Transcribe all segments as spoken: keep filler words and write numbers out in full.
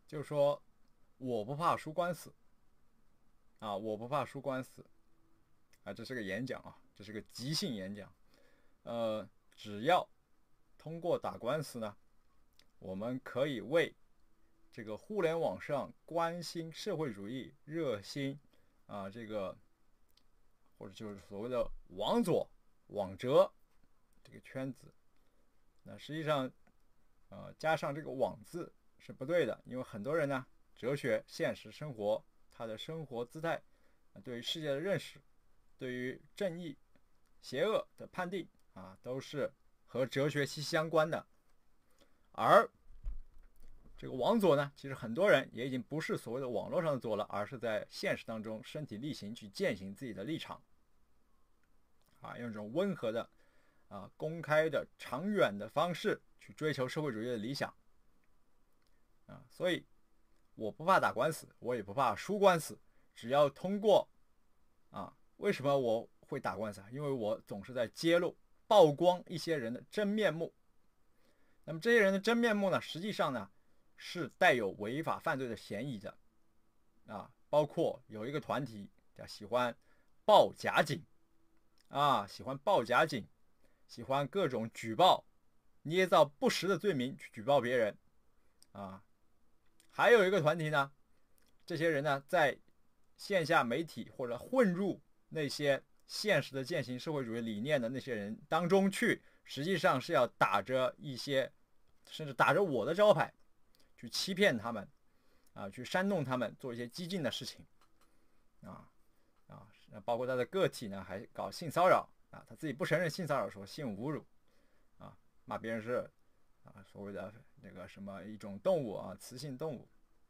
就是说我不怕输官司啊，我不怕输官司啊，这是个演讲啊，这是个即兴演讲。呃，只要通过打官司呢，我们可以为这个互联网上关心社会主义、热心啊这个或者就是所谓的网左、网哲这个圈子，那实际上呃加上这个网字是不对的，因为很多人呢，哲学、现实生活，他的生活姿态，对于世界的认识，对于正义、邪恶的判定啊，都是和哲学息息相关的。而这个网左呢，其实很多人也已经不是所谓的网络上的左了，而是在现实当中身体力行去践行自己的立场，啊，用这种温和的、啊公开的、长远的方式去追求社会主义的理想，啊，所以我不怕打官司，我也不怕输官司，只要通过，啊，为什么我会打官司啊？因为我总是在揭露、曝光一些人的真面目。那么这些人的真面目呢，实际上呢，是带有违法犯罪的嫌疑的，啊，包括有一个团体叫喜欢报假警，啊，喜欢报假警，喜欢各种举报、捏造不实的罪名去举报别人，啊，还有一个团体呢，这些人呢，在线下媒体或者混入那些现实的践行社会主义理念的那些人当中去，实际上是要打着一些，甚至打着我的招牌，去欺骗他们，啊，去煽动他们做一些激进的事情，啊啊，包括他的个体呢，还搞性骚扰啊，他自己不承认性骚扰，说性侮辱，啊，骂别人是啊所谓的那个什么一种动物啊，雌性动物。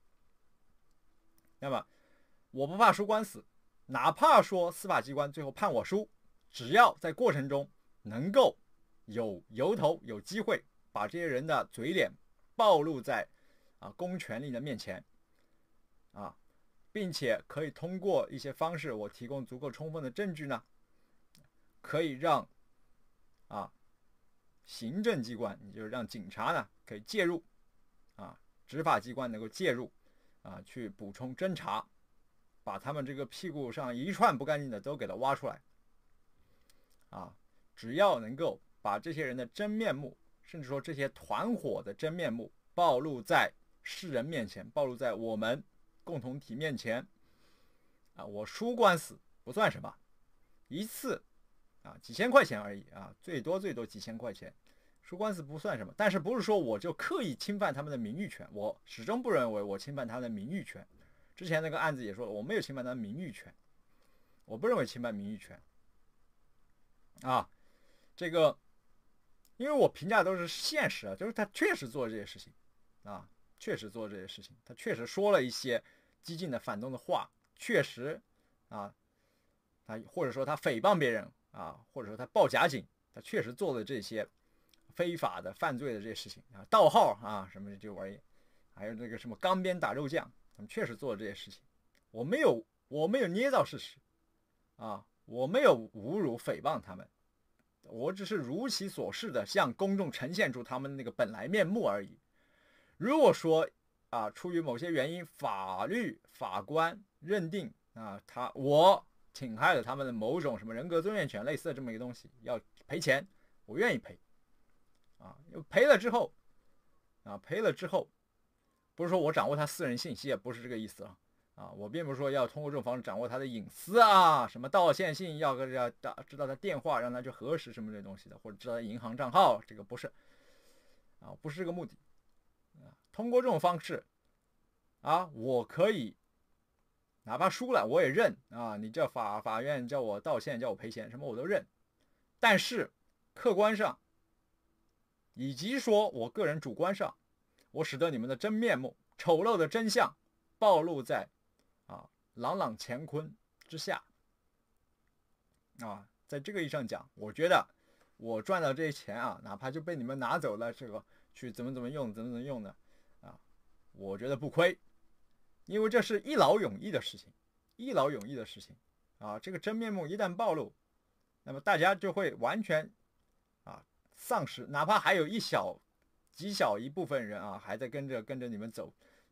那么我不怕输官司，哪怕说司法机关最后判我输，只要在过程中能够有由头、有机会把这些人的嘴脸暴露在啊公权力的面前，啊，并且可以通过一些方式，我提供足够充分的证据呢，可以让啊行政机关，也就是让警察呢可以介入，啊，执法机关能够介入，啊，去补充侦查，把他们这个屁股上一串不干净的都给它挖出来，啊，只要能够把这些人的真面目，甚至说这些团伙的真面目暴露在世人面前，暴露在我们共同体面前，啊，我输官司不算什么，一次啊几千块钱而已啊，最多最多几千块钱，输官司不算什么。但是不是说我就刻意侵犯他们的名誉权？我始终不认为我侵犯他的名誉权。之前那个案子也说了，我没有侵犯他的名誉权，我不认为侵犯名誉权。啊，这个，因为我评价都是现实啊，就是他确实做了这些事情，啊，确实做了这些事情，他确实说了一些激进的反动的话，确实啊，他或者说他诽谤别人啊，或者说他报假警，他确实做了这些非法的犯罪的这些事情啊，盗号啊什么这玩意，还有那个什么钢鞭打肉酱，他们确实做了这些事情。我没有，我没有捏造事实啊，我没有侮辱诽谤他们，我只是如其所示的向公众呈现出他们那个本来面目而已。如果说啊，出于某些原因，法律法官认定啊，他我侵害了他们的某种什么人格尊严权类似的这么一个东西，要赔钱，我愿意赔，啊，赔了之后，啊，赔了之后，不是说我掌握他私人信息，也不是这个意思啊，啊，我并不是说要通过这种方式掌握他的隐私啊，什么道歉信要要知道他电话，让他去核实什么这东西的，或者知道他银行账号，这个不是，啊，不是这个目的，啊，通过这种方式，啊，我可以。哪怕输了我也认啊！你叫法法院叫我道歉，叫我赔钱，什么我都认。但是客观上，以及说我个人主观上，我使得你们的真面目、丑陋的真相暴露在啊朗朗乾坤之下啊！在这个意义上讲，我觉得我赚到这些钱啊，哪怕就被你们拿走了，这个去怎么怎么用，怎么怎么用呢？啊，我觉得不亏。因为这是一劳永逸的事情，一劳永逸的事情啊！这个真面目一旦暴露，那么大家就会完全啊丧失，哪怕还有一小极小一部分人啊还在跟着跟着你们走，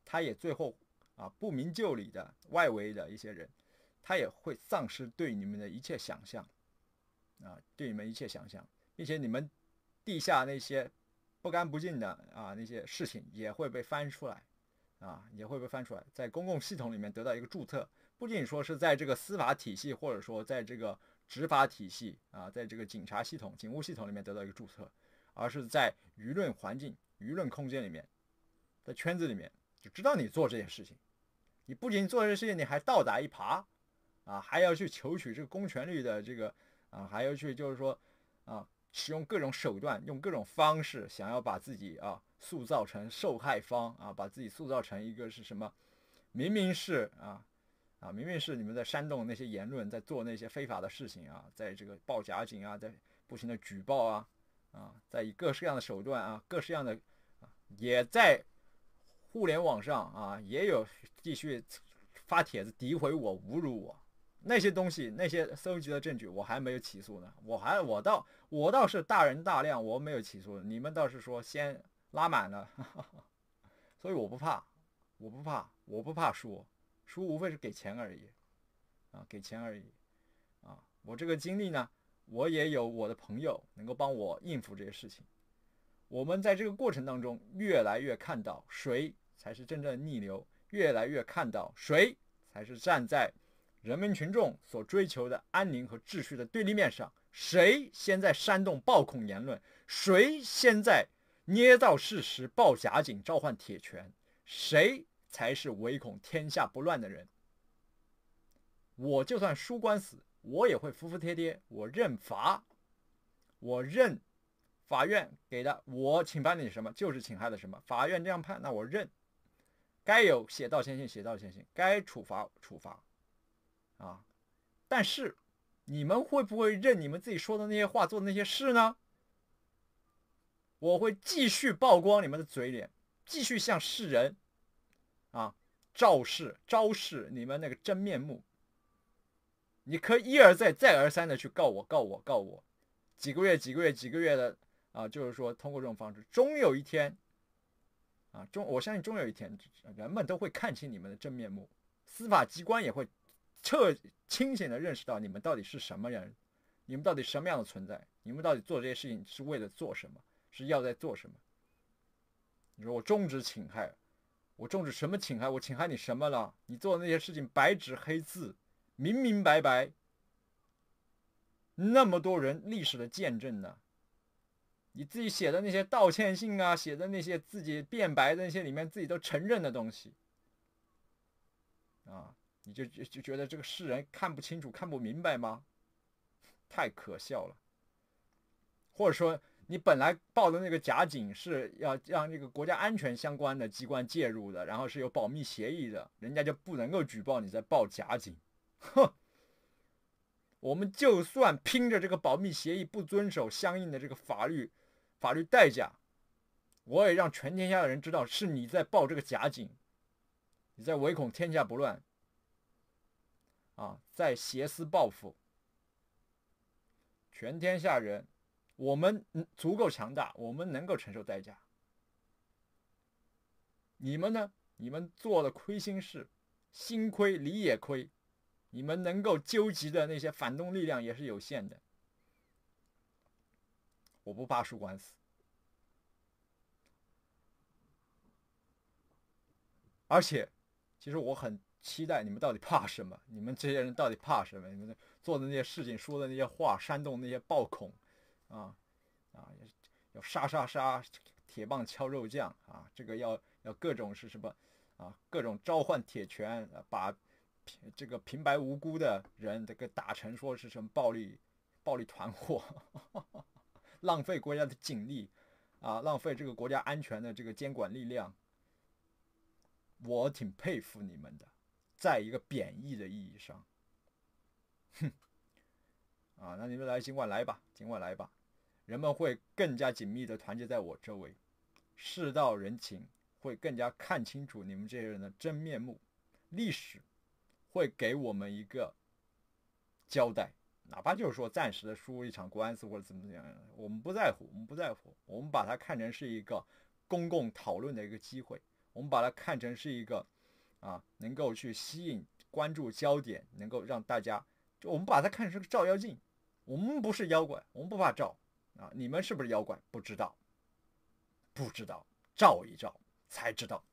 他也最后啊不明就里的外围的一些人，他也会丧失对你们的一切想象啊，对你们一切想象，并且你们地下那些不干不净的啊那些事情也会被翻出来啊，也会被翻出来，在公共系统里面得到一个注册，不仅说是在这个司法体系，或者说在这个执法体系啊，在这个警察系统、警务系统里面得到一个注册，而是在舆论环境、舆论空间里面，在圈子里面就知道你做这件事情。你不仅做这件事情，你还倒打一耙啊，还要去求取这个公权力的这个啊，还要去就是说啊，使用各种手段，用各种方式，想要把自己啊塑造成受害方啊，把自己塑造成一个是什么？明明是啊啊，明明是你们在煽动那些言论，在做那些非法的事情啊，在这个报假警啊，在不停的举报啊啊，在以各式各样的手段啊，各式各样的啊，也在互联网上啊，也有继续发帖子诋毁我、侮辱我。那些东西，那些搜集的证据，我还没有起诉呢。我还我倒我倒是大人大量，我没有起诉。你们倒是说先拉满了，所以我不怕，我不怕，我不怕输，输无非是给钱而已，啊，给钱而已，啊，我这个经历呢，我也有我的朋友能够帮我应付这些事情。我们在这个过程当中，越来越看到谁才是真正的逆流，越来越看到谁才是站在人民群众所追求的安宁和秩序的对立面上，谁先在煽动暴恐言论，谁先在捏造事实、报假警、召唤铁拳，谁才是唯恐天下不乱的人。我就算输官司，我也会服服帖帖，我认罚，我认法院给的，我请判你什么就是请害的什么，法院这样判，那我认，该有写道歉信写道歉信，该处罚处罚。啊，但是你们会不会认你们自己说的那些话、做的那些事呢？我会继续曝光你们的嘴脸，继续向世人啊昭示、昭示你们那个真面目。你可以一而再、再而三的去告我、告我、告我，几个月、几个月、几个月的啊，就是说通过这种方式，终有一天啊，终我相信终有一天，人们都会看清你们的真面目，司法机关也会彻清醒的认识到你们到底是什么人，你们到底什么样的存在，你们到底做这些事情是为了做什么，是要在做什么。你说我终止侵害，我终止什么侵害？我侵害你什么了？你做的那些事情白纸黑字，明明白白，那么多人历史的见证呢？你自己写的那些道歉信啊，写的那些自己辩白的那些里面自己都承认的东西啊，你就就觉得这个世人看不清楚、看不明白吗？太可笑了。或者说，你本来报的那个假警是要让这个国家安全相关的机关介入的，然后是有保密协议的，人家就不能够举报你在报假警。哼，我们就算拼着这个保密协议不遵守相应的这个法律法律代价，我也让全天下的人知道是你在报这个假警，你在唯恐天下不乱啊，在挟私报复。全天下人，我们足够强大，我们能够承受代价。你们呢？你们做的亏心事，心亏理也亏，你们能够纠集的那些反动力量也是有限的。我不怕输官司，而且，其实我很期待你们到底怕什么？你们这些人到底怕什么？你们做的那些事情，说的那些话，煽动那些暴恐，啊啊，要杀杀杀，铁棒敲肉酱啊，这个要要各种是什么啊？各种召唤铁拳，把这个平白无辜的人这个打成说是什么暴力暴力团伙，浪费国家的警力啊，浪费这个国家安全的这个监管力量。我挺佩服你们的，在一个贬义的意义上，哼，啊，那你们来，尽管来吧，尽管来吧，人们会更加紧密的团结在我周围，世道人情会更加看清楚你们这些人的真面目，历史会给我们一个交代，哪怕就是说暂时的输一场官司或者怎么样，我们不在乎，我们不在乎，我们把它看成是一个公共讨论的一个机会。 我们把它看成是一个啊，能够去吸引关注焦点，能够让大家，就我们把它看成是个照妖镜。我们不是妖怪，我们不怕照啊。你们是不是妖怪？不知道，不知道，照一照才知道。